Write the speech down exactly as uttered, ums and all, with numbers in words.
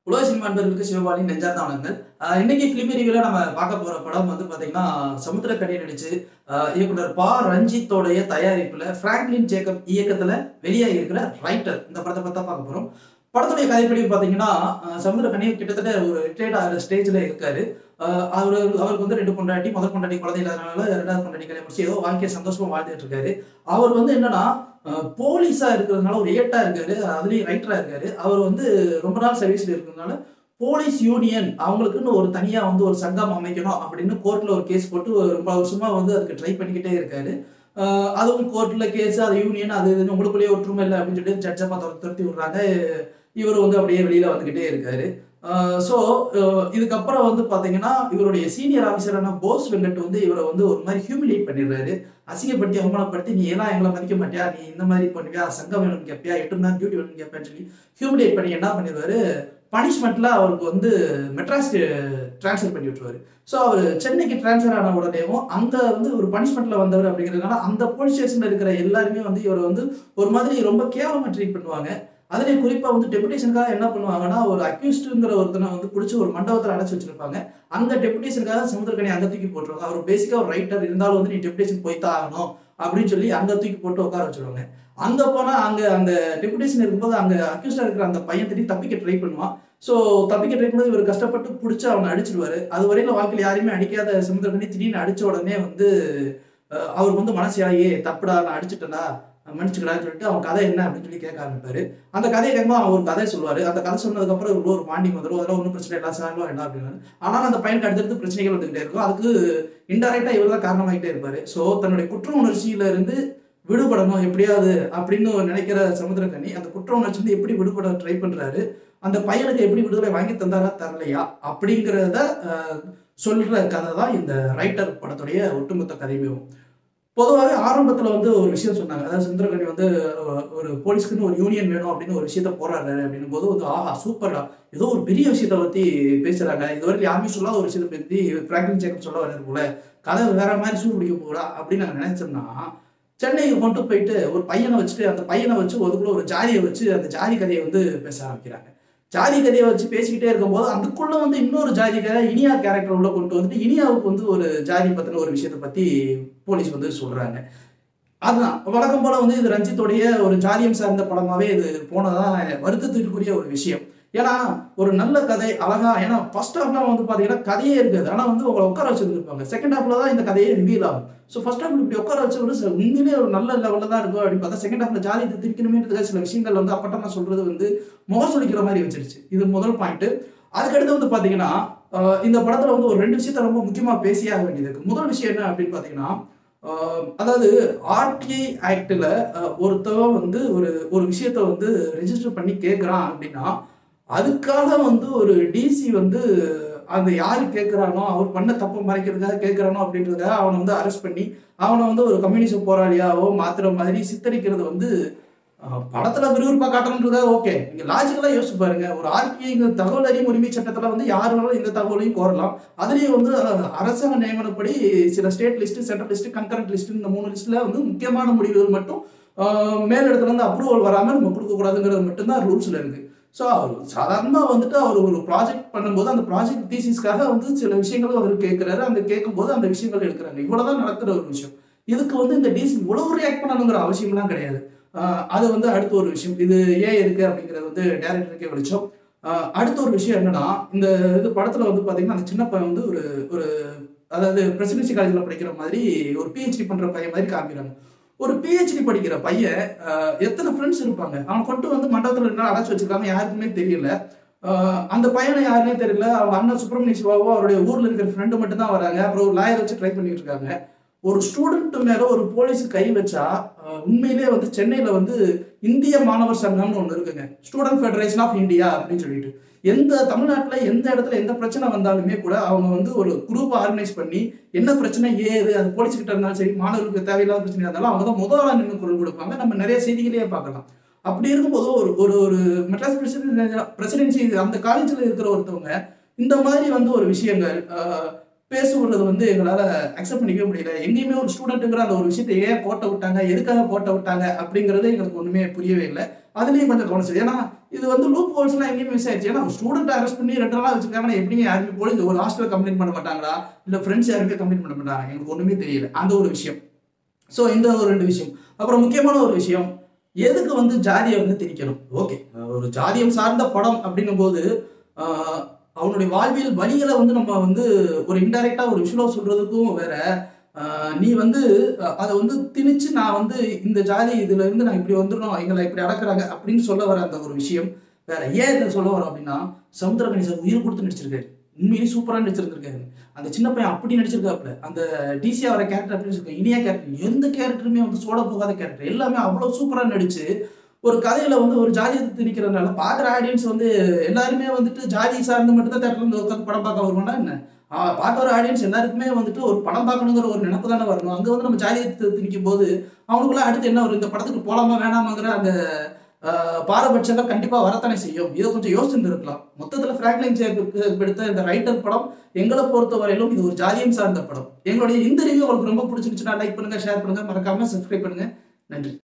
உலக சினிமா நண்பர்களுக்கு சிவபாலின் நெஞ்சார்ந்த வணக்கங்கள். அ இன்னைக்கு ஃபிலிம் ரிவ்யூல நம்ம பார்க்க போற படம் வந்து பார்த்தீங்கன்னா, சமுத்திரக்கனி நடிச்சு, அ இயக்குனர் ப. ரஞ்சித்தோடைய தயாரிப்புல பிராங்க்லின் ஜேக்கப் இயக்கத்துல வெளியாகி இருக்கிற ரைட்டர் இந்த படத்த பத்தி தான் பார்க்க போறோம். படத்துடைய கதைப்படி பார்த்தீங்கன்னா, அ சமுத்திரக்கனி கிட்டத்தட்ட ஒரு ரிட்டயர்ட் ஆகுற ஸ்டேஜ்ல இருக்காரு. அ அவரு அவருக்கு வந்து ரெண்டு பொண்டாட்டி, முதல் பொண்டாட்டி குழந்தை இல்லாதனால இரண்டாவது பொண்டாட்டி கல்யாணம் முடிச்சு ஏதோ வாழ்க்கைய சந்தோஷமா வாழ்ந்துட்டு இருக்காரு. அவர் வந்து என்னன்னா, அ போலீஸா இருக்கிறதுனால ஒரு ஏட்டா இருக்காரு. அதுலயும் ரைட்டரா இருக்காரு. அவர் வந்து ரொம்ப நாள் சர்வீஸ்ல இருக்கிறதுனால, போலீஸ் யூனியன் அவங்களுக்குன்னு ஒரு தனியா வந்து ஒரு சங்கம் அமைக்கணும் அப்படின்னு கோர்ட்ல ஒரு கேஸ் போட்டு ரொம்ப வருஷமா வந்து அதுக்கு ட்ரை பண்ணிக்கிட்டே இருக்காரு. அ அதுவும் கோர்ட்ல கேஸ், அது யூனியன் அது இதுன்னு உங்களுக்குள்ளேயே ஒற்றுமை இல்ல அப்படின்னு சொல்லிட்டு ஜட்ஜப்பா தொரத்தி துரத்தி விடுறாங்க. இவரு வந்து அப்படியே வெளியில வந்துகிட்டே இருக்காரு. அ ஸோ அ இதுக்கப்புறம் வந்து பார்த்தீங்கன்னா, இவருடைய சீனியர் ஆஃபீசரான போஸ் வெங்கட் வந்து இவர வந்து ஒரு மாரி ஹியூமிலியேட் பண்ணிடுறாரு. அசிங்கப்படுத்தி, அவமானப்படுத்தி, "நீ எல்லாம் எங்கள மதிக்க மாட்டியா? நீ இந்த மாரி பண்ணுவியா? சங்கம் வேணும்னு கேட்பியா? எட்டு மணி நேரம் டியூட்டி வேணும்னு கேட்பியான்னு" சொல்லி ஹியூமிலியேட் பண்ணி என்ன பண்ணிருவாரு, பனிஷ்மென்ட்ல அவருக்கு வந்து மெட்ராஸ்க்கு ட்ரான்ஸ்ஃபர் பண்ணி விட்டுருவாரு. ஸோ அவரு சென்னைக்கு ட்ரான்ஸ்ஃபர் ஆன உடனேவும், அங்க வந்து ஒரு பனிஷ்மென்ட்ல வந்தவர் அப்படிங்கிறதுனால, அந்த போலீஸ் ஸ்டேஷன்ல இருக்கிற எல்லாருமே வந்து இவர வந்து ஒரு மாதிரி ரொம்ப கேவலமா ட்ரீட் பண்ணுவாங்க. அதிலேயும் குறிப்பா வந்து டெபுடேஷனுக்காக என்ன பண்ணுவாங்கன்னா, ஒரு அக்யூஸ்டுங்கிற ஒருத்தன வந்து புடிச்சு ஒரு மண்டபத்துல அடைச்சு வச்சிருப்பாங்க. அங்க டெபுடேஷனுக்காக சமுத்திரக்கனி அங்க தூக்கி போட்டுருவாங்க. அவர் பேசிக்கா ஒரு ரைட்டர் இருந்தாலும் வந்து, "நீ டெபுடேஷன் போய் தான் ஆகணும்" அப்படின்னு சொல்லி அங்க தூக்கி போட்டு உட்கார வச்சுருவாங்க. அங்க போனா அங்க அந்த டெபுடேஷன் இருக்கும்போது அங்க அக்யூஸ்டா இருக்கிற அந்த பையன் திடீர்னு தப்பிக்க ட்ரை பண்ணுவான். ஸோ தப்பிக்க ட்ரை பண்ணும்போது இவரு கஷ்டப்பட்டு புடிச்சு அவன அடிச்சுருவாரு. அதுவரையிலும் வாழ்க்கையில யாரையுமே அடிக்காத சமுத்திரக்கனி திடீர்னு அடிச்ச உடனே வந்து, அ அவருக்கு வந்து மனசு இறங்கி, "தப்புடா நான் அடிச்சுட்டேன்டா, மன்னிச்சுக்கடான்னு" சொல்லிட்டு அவன் கதை என்ன அப்படின்னு சொல்லி கேட்க ஆரம்பிப்பாரு. அந்த கதைய கேட்கும்போது அவன் ஒரு கதை சொல்லுவாரு. அந்த கதை சொன்னதுக்கப்புறம் இவருக்குள்ள ஒரு பாண்டிங் வந்துரும். அதெல்லாம் ஒண்ணும் பிரச்சனை இல்ல, சால்வ் ஆயிடும் அப்படின்னாரு. ஆனாலும் அந்த பையனுக்கு அடுத்தடுத்து பிரச்சனைகள் வந்துகிட்டே இருக்கும். அதுக்கு இன்டைரக்ட்டா இவரு தான் காரணமாயிட்டே இருப்பாரு. ஸோ தன்னுடைய குற்ற உணர்ச்சியில இருந்து விடுபடணும் எப்படியாவது அப்படின்னு நினைக்கிற சமுத்திரக்கனி, அந்த குற்ற உணர்ச்சியிலிருந்து எப்படி விடுபட ட்ரை பண்றாரு. அந்த பையனுக்கு எப்படி விடுதலை வாங்கி தந்தாரா, தரலையா அப்படிங்கிறத அ சொல்ற கதை தான் இந்த ரைட்டர் படத்துடைய ஒட்டுமொத்த கதையுமே. பொதுவாவே ஆரம்பத்துல வந்து ஒரு விஷயம் சொன்னாங்க. அதாவது சமுத்திரக்கனி வந்து அ ஒரு போலீஸ்க்குன்னு ஒரு யூனியன் வேணும் அப்படின்னு ஒரு விஷயத்த போராடுறாரு அப்படின்னும்போது வந்து, ஆஹா சூப்பர்டா! ஏதோ ஒரு பெரிய விஷயத்த பத்தி பேசுறாங்க. இதுவரைக்கும் யாருமே சொல்லாத ஒரு விஷயத்த பத்தி பிராங்க்லின் ஜேக்கப் சொல்ல வர்றாரு போல. கதை வேற மாரி சூடு பிடிக்க போகுதா அப்படின்னு நாங்க நினைச்சோம்னா, சென்னைக்கு கொண்டு போயிட்டு ஒரு பையன வச்சுட்டு, அந்த பையன வச்சு அதுக்குள்ள ஒரு ஜாதிய வச்சு அந்த ஜாதி கதைய வந்து பேச ஆரம்பிக்கிறாங்க. ஜாதி கதைய வச்சு பேசிக்கிட்டே இருக்கும்போது, அதுக்குள்ள வந்து இன்னொரு ஜாதி கதை இனியா கேரக்டர் உள்ள கொண்டு வந்துட்டு, இனியாவுக்கு வந்து ஒரு ஜாதி பத்தின ஒரு விஷயத்த பத்தி போலீஸ் வந்து சொல்றாங்க. அதுதான். வழக்கம் போல வந்து இது ரஞ்சித்தோடைய ஒரு ஜாதியம் சார்ந்த படமாவே இது போனதா வருத்தத்திற்குரிய ஒரு விஷயம். ஏன்னா, ஒரு நல்ல கதை அழகா ஏன்னா ஃபர்ஸ்ட் ஹாஃப்லாம் வந்து பார்த்தீங்கன்னா, கதையே இருக்காது. ஆனா வந்து உங்கள உட்கார வச்சிருந்திருப்பாங்க. செகண்ட் ஹாஃப்ல தான் இந்த கதையே ரிவீல் ஆகும். ஸோ ஃபர்ஸ்ட் ஹாஃப்ல இப்படி உட்கார வச்சு ஒரு ச உண்மையிலேயே ஒரு நல்ல லெவல்ல தான் இருக்கும் அப்படின்னு பார்த்தா, செகண்ட் ஹாஃப்ல ஜாதியத்த திரிக்கணுமேன்றதுக்காக சில விஷயங்கள் வந்து அப்பட்டமா சொல்றது வந்து முகம் சுளிக்கிற மாரி வச்சுருச்சு. இது முதல் பாயிண்ட். அதுக்கடுத்து வந்து பார்த்தீங்கன்னா, அ இந்த படத்துல வந்து ஒரு ரெண்டு விஷயத்த ரொம்ப முக்கியமா பேசியே ஆக வேண்டியது இருக்கு. முதல் விஷயம் என்ன அப்படின்னு பார்த்தீங்கன்னா, ஆ அதாவது ஆர்டிஐ ஆக்ட்ல அ ஒருத்தவன் வந்து ஒரு ஒரு விஷயத்த வந்து ரெஜிஸ்டர் பண்ணி கேட்குறான் அப்படின்னா, அதுக்காக வந்து ஒரு டிசி வந்து அந்த யாரு கேட்குறானோ, அவர் பண்ண தப்ப மறைக்கிறதுக்காக கேட்குறானோ அப்படின்றதுக்காக அவன வந்து அரெஸ்ட் பண்ணி, அவன வந்து ஒரு கம்யூனிச போராளியாவோ மாத்துற மாதிரி சித்தரிக்கிறது வந்து அ படத்துல விறுவிறுப்பா காட்டணுன்றதுக்காக ஓகே. நீங்க லாஜிக்கலா யோசிச்சு பாருங்க. ஒரு ஆர்டிஐங்கிற தகவல் அறியும் உரிமை சட்டத்துல வந்து யாரு வேணாலும் எந்த தகவலையும் கோரலாம். அதுலயும் வந்து அ அரசாங்க நியமனப்படி சில state list, central list, concurrent list இந்த மூணு லிஸ்ட்ல வந்து முக்கியமான முடிவுகள் மட்டும் ஆ மேலிடத்துல இருந்து அப்ரூவல் வராம நம்ம குடுக்கக் கூடாதுங்கிறது மட்டும் தான் ரூல்ஸ்ல இருக்கு. ஸோ சாதாரணமா வந்துட்டு அவர் ஒரு ப்ராஜெக்ட் பண்ணும்போது, அந்த ப்ராஜெக்ட் தீசிஸ்க்காக வந்து சில விஷயங்களும் அவரு கேட்கிறாரு. அந்த கேட்கும்போது அந்த விஷயங்கள் எடுக்குறாங்க. இவ்வளவுதான் நடக்குற ஒரு விஷயம். இதுக்கு வந்து இந்த டிசி இவ்வளவு ரியாக்ட் பண்ணணுங்கிற அவசியம்லாம் கிடையாது. அ அது வந்து அடுத்த ஒரு விஷயம். இது ஏன் இருக்கு அப்படிங்கிறது வந்து டைரக்டருக்கே வெளிச்சம். அ அடுத்த ஒரு விஷயம் என்னன்னா, இந்த இது படத்துல வந்து பார்த்தீங்கன்னா, அந்த சின்ன பையன் வந்து ஒரு ஒரு அதாவது பிரசிடென்சி காலேஜ்ல படிக்கிற மாதிரி ஒரு பிஹெச்டி பண்ற பையன் மாரி காமிக்கிறாங்க. ஒரு பிஹெச்டி படிக்கிற பையன் அ எத்தன ஃப்ரெண்ட்ஸ் இருப்பாங்க. அவன கொண்டு வந்து மண்டபத்துல ரெண்டு நாள் அடைச்சு வச்சிருக்காங்க. யாருக்குமே தெரியல. அ அந்த பையன யாருன்னே தெரியல. அவங்க அண்ணன் சுப்பிரமணிய சிவாவோ, அவருடைய ஊர்ல இருக்கிற ஃப்ரெண்ட் மட்டும் தான் வராங்க. அப்புறம் ஒரு லாயர் வச்சு ட்ரை பண்ணிட்டு இருக்காங்க. ஒரு ஸ்டூடண்ட் மேல ஒரு போலீஸ் கை வச்சா, அ உண்மையிலேயே வந்து சென்னையில வந்து இந்திய மாணவர் சங்கம்னு ஒண்ணு இருக்குங்க. ஸ்டூடண்ட் ஃபெடரேஷன் ஆஃப் இந்தியா அப்படின்னு சொல்லிட்டு. எந்த தமிழ்நாட்டுல எந்த இடத்துல எந்த பிரச்சனை வந்தாலுமே கூட அவங்க வந்து ஒரு குரூப் ஆர்கனைஸ் பண்ணி, என்ன பிரச்சனை ஏது அது போலீஸ் கிட்ட இருந்தாலும் சரி, மாணவர்களுக்கு தேவையில்லாத பிரச்சனையா இருந்தாலும் அவங்க தான் முதல் ஆளா நின்னு குரல் கொடுப்பாங்க. நம்ம நிறைய செய்திகளே பார்க்கலாம். அப்படி இருக்கும்போது ஒரு ஒரு ஒரு மெட்ராஸ் பிரசிடென்சி பிரசிடென்சி அந்த காலேஜ்ல இருக்கிற ஒருத்தவங்க, இந்த மாதிரி வந்து ஒரு விஷயங்கள் அ பேசுறது வந்து எங்களால அக்செப்ட் பண்ணிக்கவே முடியல. எங்கேயுமே ஒரு ஸ்டூடண்ட்ங்கிற அந்த ஒரு விஷயத்த ஏன் கோட்ட விட்டாங்க? எதுக்காக கோட்ட விட்டாங்க? அப்படிங்கிறது எங்களுக்கு ஒண்ணுமே புரியவே இல்ல. அதுலயும் கொஞ்சம் கவனிச்சது. ஏன்னா, இது வந்து லூப் ஹோல்ஸ்லாம் எங்கேயுமே மிஸ் ஆயிடுச்சு. ஏன்னா ஸ்டூடெண்ட் அரெஸ்ட் பண்ணி ரெண்டு நாளா வச்சிருக்காங்கன்னா எப்படிங்க யாருமே போலீஸ் ஒரு ஹாஸ்டல் கம்ப்ளைண்ட் பண்ண மாட்டாங்களா? இல்ல ஃப்ரெண்ட்ஸ் யாருமே கம்ப்ளைண்ட் பண்ண மாட்டாங்க. எனக்கு ஒண்ணுமே தெரியல. அந்த ஒரு விஷயம். ஸோ இந்த ஒரு ரெண்டு விஷயம். அப்புறம் முக்கியமான ஒரு விஷயம், எதுக்கு வந்து ஜாதிய வந்து திணிக்கணும்? ஓகே. ஒரு ஜாதியம் சார்ந்த படம் அப்படிங்கும்போது, ஆ அவனுடைய வாழ்வியல் வலிகள வந்து நம்ம வந்து ஒரு இன்டைரக்ட்டா ஒரு விஷுவலா சொல்றதுக்கும் வேற, ஆ நீ வந்து அ அத வந்து திணிச்சு நான் வந்து இந்த ஜாதி இதுல இருந்து நான் இப்படி வந்துரணும், எங்கள இப்படி அடக்குறாங்க அப்படின்னு சொல்ல வர அந்த ஒரு விஷயம் வேற. ஏன் இத சொல்ல வரோம் அப்படின்னா, சமுத்திரக்கனி சார் உயிர் குடுத்து நடிச்சிருக்காரு. உண்மையிலேயே சூப்பரா நடிச்சிருந்திருக்காரு. அந்த சின்ன பையன் அப்படி நடிச்சிருக்காப்புல. அந்த டிசியா வர கேரக்டர் அப்படி நடிச்சிருக்காரு. இனியா கேரக்டர் எந்த கேரக்டருமே வந்து சோட போகாத கேரக்டர். எல்லாமே அவ்வளவு சூப்பரா நடிச்சு, ஒரு கதையில வந்து ஒரு ஜாதியத்த திணிக்கிறதுனால பார்க்குற ஆடியன்ஸ் வந்து எல்லாருமே வந்துட்டு ஜாதி சார்ந்து மட்டும் தான் தியேட்டர்ல வந்து உட்கார்ந்து படம் பார்க்க வருவாங்களா என்ன? ஆ பார்க்க வர ஆடியன்ஸ் எல்லாருக்குமே வந்துட்டு ஒரு படம் பார்க்கணுங்கிற ஒரு நினைப்பு தானே வரணும். அங்க வந்து நம்ம ஜாதியத்த திணிக்கும்போது, அவனுக்குள்ள அடுத்து என்ன வரும்? இந்த படத்துக்கு போலாமா வேணாமாங்கிற அந்த அ பாரபட்சங்கள் கண்டிப்பா வரத்தானே செய்யும். இத கொஞ்சம் யோசிச்சிருந்திருக்கலாம். மொத்தத்துல பிராங்க்லின் ஜேக்கப் எடுத்த இந்த ரைட்டர் படம் எங்கள பொறுத்தவரையிலும் இது ஒரு ஜாதியம் சார்ந்த படம். எங்களுடைய இந்த ரிவ்யூ உங்களுக்கு ரொம்ப பிடிச்சிருந்துச்சுன்னா லைக் பண்ணுங்க, ஷேர் பண்ணுங்க, மறக்காம சப்ஸ்கிரைப் பண்ணுங்க. நன்றி.